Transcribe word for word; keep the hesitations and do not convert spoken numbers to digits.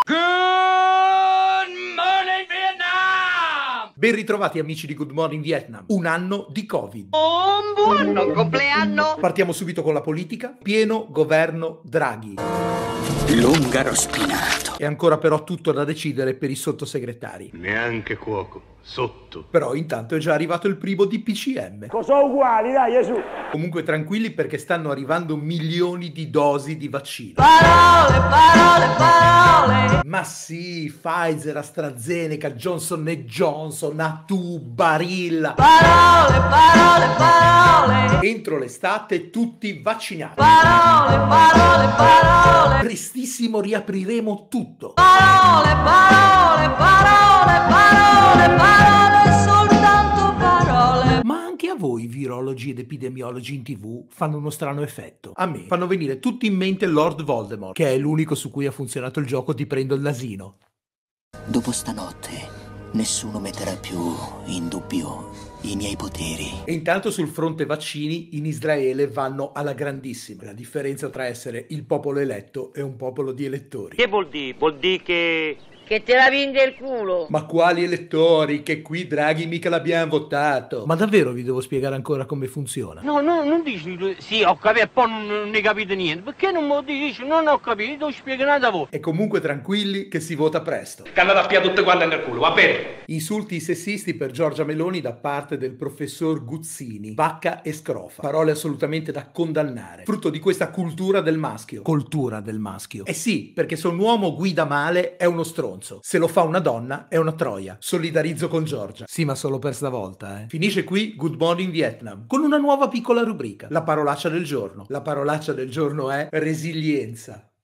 Good morning Vietnam! Ben ritrovati amici di Good Morning Vietnam. Un anno di Covid. Un buon compleanno! Partiamo subito con la politica. Pieno governo Draghi. L'ungaro spinato. È ancora però tutto da decidere per i sottosegretari. Neanche cuoco, sotto. Però intanto è già arrivato il primo D P C M. Sono uguali, dai, Gesù. Comunque tranquilli perché stanno arrivando milioni di dosi di vaccino. Parole, parole, parole! Ma sì, Pfizer, AstraZeneca, Johnson and Johnson, Atu, Barilla. Parole, parole, parole! Entro l'estate tutti vaccinati. Parole, parole, parole! Prestissimo riapriremo tutto. Parole, parole, parole, parole, parole, soltanto parole! Ma anche a voi virologi ed epidemiologi in tv fanno uno strano effetto. A me fanno venire tutti in mente Lord Voldemort, che è l'unico su cui ha funzionato il gioco Ti prendo il nasino. Dopo stanotte, nessuno metterà più in dubbio i miei poteri. E intanto sul fronte vaccini in Israele vanno alla grandissima. La differenza tra essere il popolo eletto e un popolo di elettori. Che vuol dire? Vuol dire che... Che te la vende il culo. Ma quali elettori? Che qui Draghi mica l'abbiamo votato. Ma davvero vi devo spiegare ancora come funziona? No, no, non dici, sì, ho capito, e poi non, non ne capite niente. Perché non me lo dici? Non ho capito, devo spiegare a voi. E comunque tranquilli che si vota presto. Che andate a piare tutte quante nel culo, va bene? Insulti sessisti per Giorgia Meloni da parte del professor Guzzini. Vacca e scrofa. Parole assolutamente da condannare. Frutto di questa cultura del maschio. Cultura del maschio. Eh sì, perché se un uomo guida male è uno stronzo. Se lo fa una donna è una troia. Solidarizzo con Giorgia. Sì, ma solo per stavolta, eh. Finisce qui Good Morning Vietnam con una nuova piccola rubrica. La parolaccia del giorno. La parolaccia del giorno è resilienza.